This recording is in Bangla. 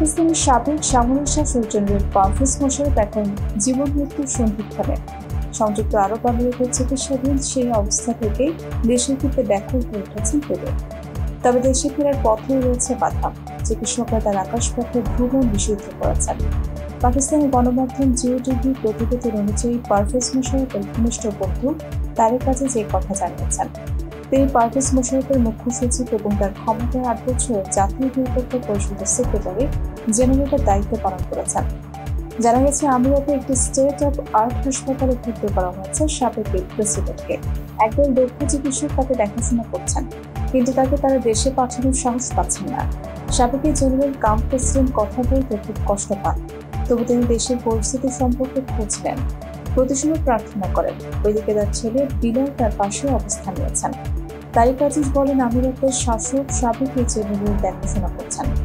পাকিস্তানের সাবেক সামরিক শাসক জেনারেল পারভেজ মোশাররফ এখন জীবন মৃত্যুর সন্ধিক্ষণে। সংযুক্ত আরব আমিরাতের চিকিৎসাধীন সেই অবস্থা থেকে দেশে ফিরতে ব্যাকুল হয়ে উঠেছেন তিনি। তবে দেশে ফেরার পথেই রয়েছে বাধা। চিকিৎসকরা তার আকাশপথে ভ্রমণ নিষিদ্ধ করেছেন। পাকিস্তানের গণমাধ্যম জিও টিভি প্রতিবেদন অনুযায়ী পারভেজ মোশাররফের ঘনিষ্ঠ বন্ধু তারেক আজিজ এই কথা জানিয়েছেন। তিনি পারভেজ মোশাররফের মুখ্য সচিব এবং তার ক্ষমতায় 8 বছর জাতীয় নিরাপত্তা পরিষদের সেক্রেটারি জেনারেলের দায়িত্ব পালন করেছেন। জানা গেছে, আমিরাতে একটি স্টেট অব আর্ট হাসপাতালে ভর্তি করা হয়েছে সাবেক প্রেসিডেন্টকে। একদল দক্ষ চিকিৎসক তাকে দেখাশোনা করছেন, কিন্তু তাকে তারা দেশে পাঠানোর সাহস পাচ্ছেন না। সাবেক জেনারেল কাম প্রেসিডেন্ট কথা বলতে খুব কষ্ট পান, তবু তিনি দেশের পরিস্থিতি সম্পর্কে খোঁজ নেন, প্রতিশোধ প্রার্থনা করেন। ওইদিকে তার ছেলে বিলাল তার পাশে অবস্থান নিয়েছেন। তারেক আজিজ বলেন, আমিরাতের শাসক সাবেক জেনারেল দেখাশোনা করছেন।